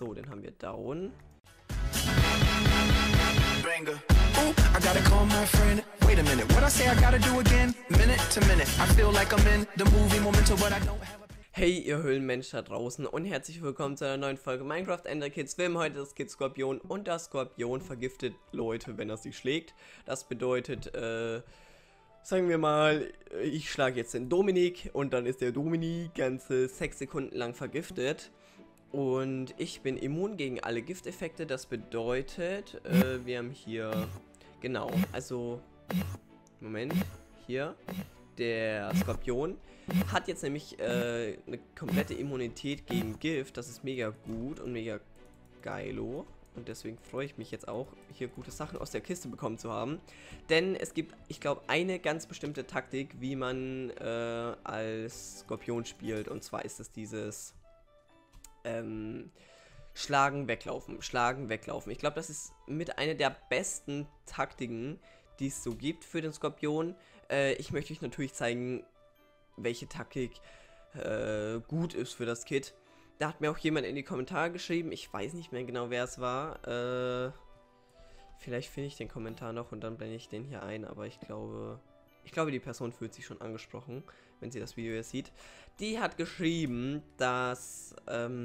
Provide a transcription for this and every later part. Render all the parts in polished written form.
So, den haben wir down. I gotta call my friend. Wait a minute, what I say I gotta do again? Minute to minute, I feel like I'm in the movie Memento, but I don't have a... Hey, ihr Höhlenmensch da draußen und herzlich willkommen zu einer neuen Folge Minecraft Ender Kids. Wir haben heute das Kid Skorpion und das Skorpion vergiftet Leute, wenn er sie schlägt. Das bedeutet, sagen wir mal, ich schlage jetzt den Dominik und dann ist der Dominik ganze 6 Sekunden lang vergiftet. Und ich bin immun gegen alle Gifteffekte, das bedeutet, wir haben hier, genau, also, Moment, hier, der Skorpion hat jetzt nämlich eine komplette Immunität gegen Gift, das ist mega gut und mega geilo. Und deswegen freue ich mich jetzt auch, hier gute Sachen aus der Kiste bekommen zu haben. Denn es gibt, ich glaube, eine ganz bestimmte Taktik, wie man als Skorpion spielt. Und zwar ist es dieses Schlagen, weglaufen, Schlagen, weglaufen. Ich glaube, das ist mit einer der besten Taktiken, die es so gibt für den Skorpion. Ich möchte euch natürlich zeigen, welche Taktik gut ist für das Kit. Da hat mir auch jemand in die Kommentare geschrieben. Ich weiß nicht mehr genau, wer es war. Vielleicht finde ich den Kommentar noch und dann blende ich den hier ein. Aber ich glaube, die Person fühlt sich schon angesprochen, wenn sie das Video jetzt sieht. Die hat geschrieben, dass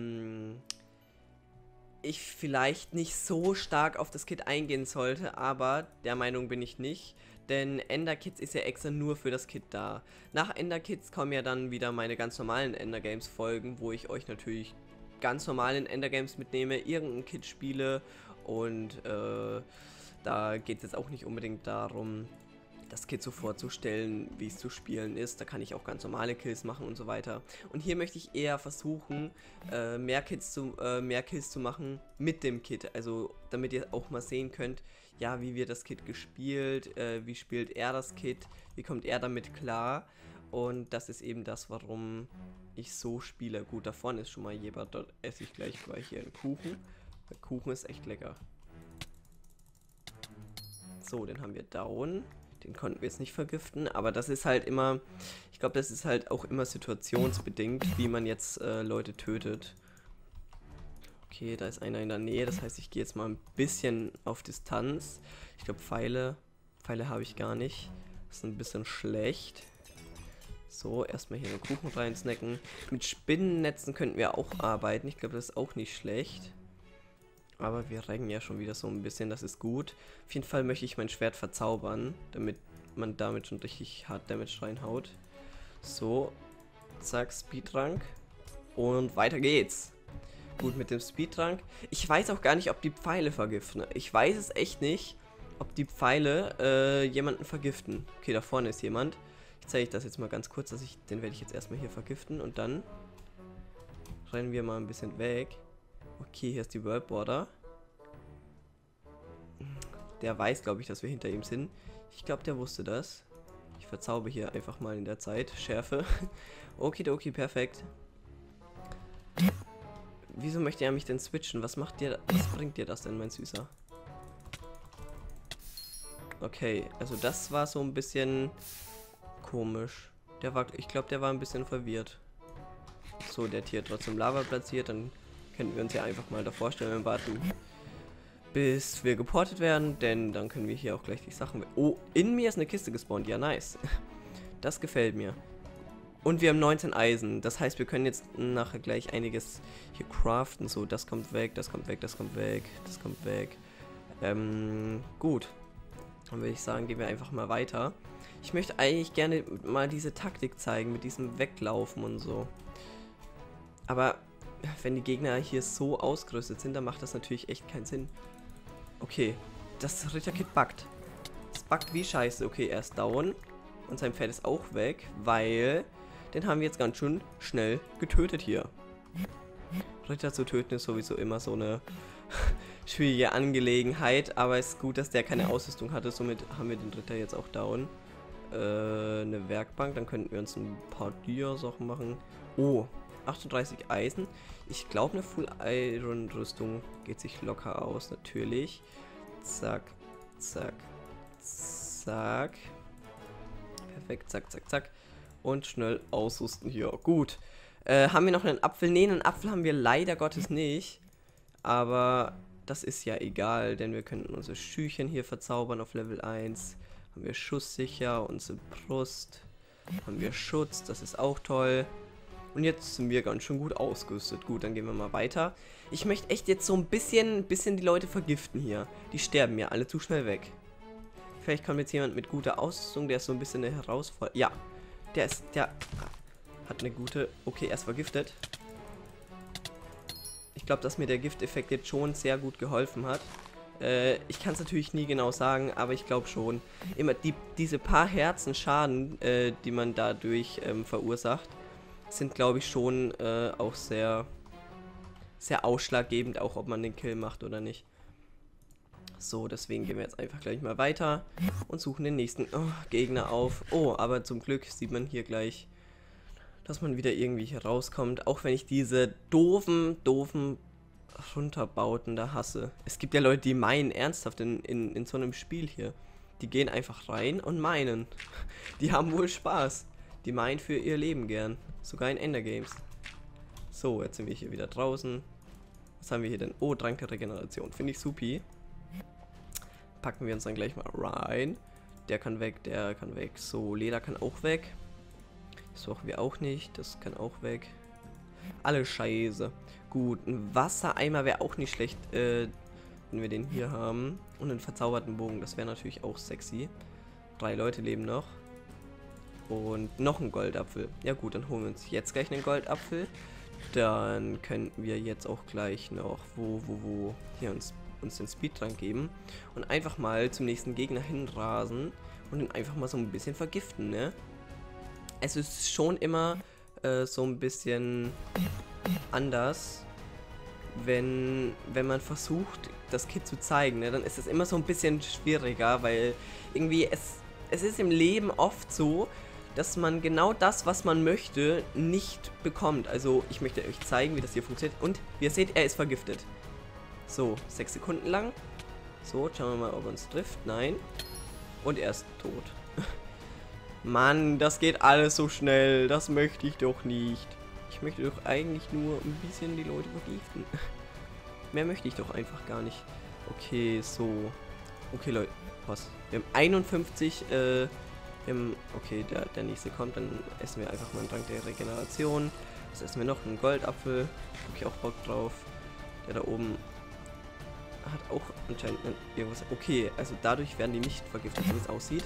ich vielleicht nicht so stark auf das Kit eingehen sollte, aber der Meinung bin ich nicht. Denn Ender Kids ist ja extra nur für das Kit da. Nach Ender Kids kommen ja dann wieder meine ganz normalen Ender Games Folgen, wo ich euch natürlich ganz normalen Ender Games mitnehme, irgendein Kit spiele und da geht es jetzt auch nicht unbedingt darum, das Kit so vorzustellen, wie es zu spielen ist. Da kann ich auch ganz normale Kills machen und so weiter. Und hier möchte ich eher versuchen, mehr Kills zu machen mit dem Kit. Also damit ihr auch mal sehen könnt, ja, wie wird das Kit gespielt, wie spielt er das Kit, wie kommt er damit klar. Und das ist eben das, warum ich so spiele. Gut, da vorne ist schon mal jemand, dort esse ich gleich mal hier einen Kuchen. Der Kuchen ist echt lecker. So, den haben wir down. Den konnten wir jetzt nicht vergiften, aber das ist halt immer, ich glaube, das ist halt auch immer situationsbedingt, wie man jetzt Leute tötet. Okay, da ist einer in der Nähe, das heißt, ich gehe jetzt mal ein bisschen auf Distanz. Ich glaube, Pfeile habe ich gar nicht. Das ist ein bisschen schlecht. So, erstmal hier einen Kuchen reinsnacken. Mit Spinnennetzen könnten wir auch arbeiten. Ich glaube, das ist auch nicht schlecht. Aber wir rennen ja schon wieder so ein bisschen, das ist gut. Auf jeden Fall möchte ich mein Schwert verzaubern, damit man damit schon richtig hart Damage reinhaut. So, zack, Speedrank. Und weiter geht's. Gut, mit dem Speedrank. Ich weiß auch gar nicht, ob die Pfeile vergiften. Ich weiß es echt nicht, ob die Pfeile jemanden vergiften. Okay, da vorne ist jemand. Ich zeige euch das jetzt mal ganz kurz, den werde ich jetzt erstmal hier vergiften. Und dann rennen wir mal ein bisschen weg. Okay, hier ist die World Border. Der weiß, glaube ich, dass wir hinter ihm sind. Ich glaube, der wusste das. Ich verzauber hier einfach mal in der Zeit. Schärfe. Okidoki, perfekt. Wieso möchte er mich denn switchen? Was bringt dir das denn, mein Süßer? Okay, also das war so ein bisschen komisch. Ich glaube, der war ein bisschen verwirrt. So, der hat hier trotzdem Lava platziert, dann könnten wir uns ja einfach mal davor stellen und warten, bis wir geportet werden, denn dann können wir hier auch gleich die Sachen... Oh, in mir ist eine Kiste gespawnt, ja nice. Das gefällt mir. Und wir haben 19 Eisen, das heißt, wir können jetzt nachher gleich einiges hier craften. So, das kommt weg, das kommt weg, das kommt weg, das kommt weg. Gut. Dann würde ich sagen, gehen wir einfach mal weiter. Ich möchte eigentlich gerne mal diese Taktik zeigen, mit diesem Weglaufen und so. Aber... wenn die Gegner hier so ausgerüstet sind, dann macht das natürlich echt keinen Sinn. Okay, das Ritterkit buggt. Das buggt wie scheiße. Okay, er ist down. Und sein Pferd ist auch weg, weil den haben wir jetzt ganz schön schnell getötet hier. Ritter zu töten ist sowieso immer so eine schwierige Angelegenheit. Aber es ist gut, dass der keine Ausrüstung hatte. Somit haben wir den Ritter jetzt auch down. Eine Werkbank, dann könnten wir uns ein paar Dia-Sachen machen. Oh, 38 Eisen. Ich glaube, eine Full Iron Rüstung geht sich locker aus, natürlich. Zack, zack, zack. Perfekt, zack, zack, zack. Und schnell ausrüsten hier. Gut. Haben wir noch einen Apfel? Ne, einen Apfel haben wir leider Gottes nicht. Aber das ist ja egal, denn wir können unsere Schüchen hier verzaubern auf Level 1. Haben wir schusssicher, unsere Brust. Haben wir Schutz, das ist auch toll. Und jetzt sind wir ganz schön gut ausgerüstet. Gut, dann gehen wir mal weiter. Ich möchte echt jetzt so ein bisschen die Leute vergiften hier. Die sterben mir alle zu schnell weg. Vielleicht kommt jetzt jemand mit guter Ausrüstung, der ist so ein bisschen eine Herausforderung. Ja, der hat eine gute... Okay, er ist vergiftet. Ich glaube, dass mir der Gifteffekt jetzt schon sehr gut geholfen hat. Ich kann es natürlich nie genau sagen, aber ich glaube schon. Immer diese paar Herzen Schaden, die man dadurch verursacht, sind, glaube ich, schon auch sehr ausschlaggebend, auch ob man den Kill macht oder nicht. So, deswegen gehen wir jetzt einfach gleich mal weiter und suchen den nächsten Gegner auf. Oh, aber zum Glück sieht man hier gleich, dass man wieder irgendwie hier rauskommt. Auch wenn ich diese doofen Runterbauten da hasse. Es gibt ja Leute, die meinen ernsthaft in so einem Spiel hier. Die gehen einfach rein und meinen. Die haben wohl Spaß. Die meinen für ihr Leben gern. Sogar in Endergames. So, jetzt sind wir hier wieder draußen. Was haben wir hier denn? Oh, Trank der Regeneration. Finde ich supi. Packen wir uns dann gleich mal rein. Der kann weg, der kann weg. So, Leder kann auch weg. Das brauchen wir auch nicht. Das kann auch weg. Alle Scheiße. Gut, ein Wassereimer wäre auch nicht schlecht, wenn wir den hier haben. Und einen verzauberten Bogen, das wäre natürlich auch sexy. 3 Leute leben noch. Und noch ein Goldapfel. Ja gut, dann holen wir uns jetzt gleich einen Goldapfel. Dann können wir jetzt auch gleich noch, hier uns den Speedtrank geben. Und einfach mal zum nächsten Gegner hinrasen. Und ihn einfach mal so ein bisschen vergiften, ne? Es ist schon immer so ein bisschen anders, wenn man versucht, das Kit zu zeigen, ne? Dann ist es immer so ein bisschen schwieriger, weil irgendwie es ist im Leben oft so, dass man genau das, was man möchte, nicht bekommt. Also ich möchte euch zeigen, wie das hier funktioniert. Und wie ihr seht, er ist vergiftet. So, 6 Sekunden lang. So, schauen wir mal, ob er uns trifft. Nein. Und er ist tot. Mann, das geht alles so schnell. Das möchte ich doch nicht. Ich möchte doch eigentlich nur ein bisschen die Leute vergiften. Mehr möchte ich doch einfach gar nicht. Okay, so. Okay, Leute. Was? Wir haben 51, okay, der nächste kommt. Dann essen wir einfach mal einen Trank der Regeneration. Jetzt essen wir noch einen Goldapfel. Hab ich auch Bock drauf. Der da oben hat auch anscheinend irgendwas. Okay, also dadurch werden die nicht vergiftet, wie es aussieht.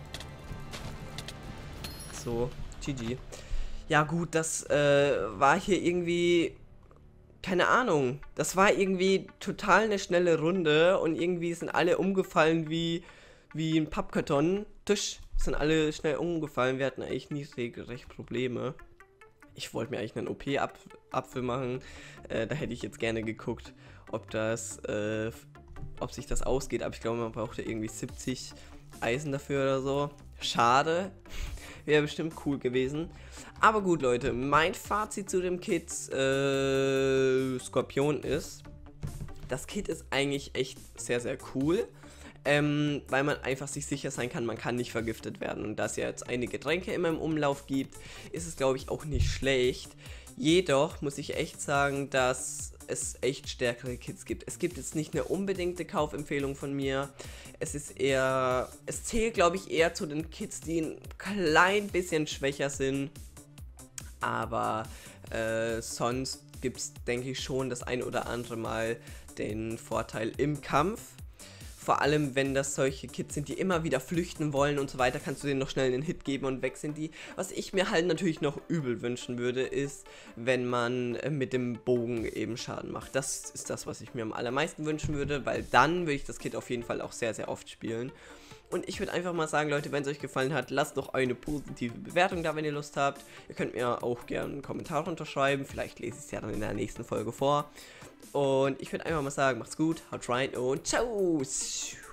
So, GG. Ja gut, das war hier irgendwie, keine Ahnung, das war irgendwie total eine schnelle Runde und irgendwie sind alle umgefallen wie ein Pappkarton. Tisch sind alle schnell umgefallen, wir hatten eigentlich nie recht Probleme. Ich wollte mir eigentlich einen OP-Apfel machen, da hätte ich jetzt gerne geguckt, ob sich das ausgeht, aber ich glaube, man brauchte irgendwie 70 Eisen dafür oder so. Schade. Wäre bestimmt cool gewesen. Aber gut, Leute, mein Fazit zu dem Kit Skorpion ist, das Kit ist eigentlich echt sehr, sehr cool. Weil man einfach sich sicher sein kann, man kann nicht vergiftet werden. Und da es ja jetzt einige Tränke immer im Umlauf gibt, ist es, glaube ich, auch nicht schlecht. Jedoch muss ich echt sagen, dass es echt stärkere Kits gibt. Es gibt jetzt nicht eine unbedingte Kaufempfehlung von mir. Es zählt, glaube ich, eher zu den Kits, die ein klein bisschen schwächer sind. Aber sonst gibt es, denke ich, schon das ein oder andere Mal den Vorteil im Kampf. Vor allem, wenn das solche Kids sind, die immer wieder flüchten wollen und so weiter, kannst du denen noch schnell einen Hit geben und weg sind die. Was ich mir halt natürlich noch übel wünschen würde, ist, wenn man mit dem Bogen eben Schaden macht. Das ist das, was ich mir am allermeisten wünschen würde, weil dann würde ich das Kit auf jeden Fall auch sehr, sehr oft spielen. Und ich würde einfach mal sagen, Leute, wenn es euch gefallen hat, lasst doch eine positive Bewertung da, wenn ihr Lust habt. Ihr könnt mir auch gerne einen Kommentar runterschreiben, vielleicht lese ich es ja dann in der nächsten Folge vor. Und ich würde einfach mal sagen, macht's gut, haut rein und ciao!